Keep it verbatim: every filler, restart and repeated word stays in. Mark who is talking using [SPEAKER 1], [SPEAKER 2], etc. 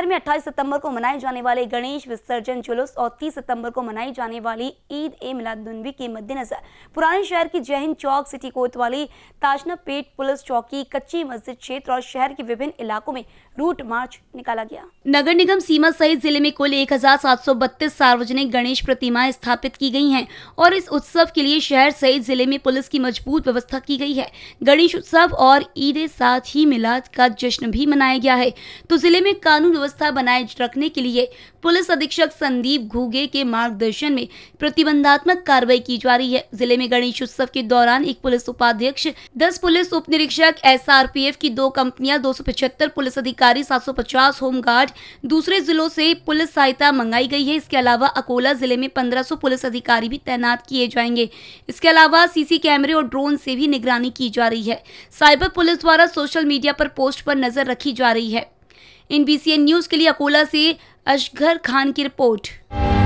[SPEAKER 1] में अट्ठाईस सितंबर को मनाए जाने वाले गणेश विसर्जन जुलूस और तीस सितंबर को मनाई जाने वाली ईद ए मिलादुन्नबी के मद्देनजर पुराने शहर की जय हिंद चौक, सिटी कोतवाली, ताजनापेट पुलिस चौकी, कच्ची मस्जिद क्षेत्र और शहर के विभिन्न इलाकों में रूट मार्च निकाला गया। नगर निगम सीमा सहित जिले में कुल एक हजार सात सौ बत्तीस सार्वजनिक गणेश प्रतिमाएं स्थापित की गई हैं और इस उत्सव के लिए शहर सहित जिले में पुलिस की मजबूत व्यवस्था की गई है। गणेश उत्सव और ईद साथ ही मिलाद का जश्न भी मनाया गया है, तो जिले में कानून व्यवस्था बनाए रखने के लिए पुलिस अधीक्षक संदीप घुगे के मार्गदर्शन में प्रतिबंधात्मक कार्रवाई की जा रही है। जिले में गणेश उत्सव के दौरान एक पुलिस उपाध्यक्ष, दस पुलिस उप निरीक्षक, एस आर पी एफ की दो कंपनियां, दो सौ पचहत्तर पुलिस अधिकारी, सात सौ पचास होमगार्ड, दूसरे जिलों से पुलिस सहायता मंगाई गई है। इसके अलावा अकोला जिले में पंद्रह सौ पुलिस अधिकारी भी तैनात किए जाएंगे। इसके अलावा सीसी कैमरे और ड्रोन से भी निगरानी की जा रही है। साइबर पुलिस द्वारा सोशल मीडिया पर पोस्ट पर नजर रखी जा रही है। इन बी सी एन न्यूज के लिए अकोला से असगर खान की रिपोर्ट।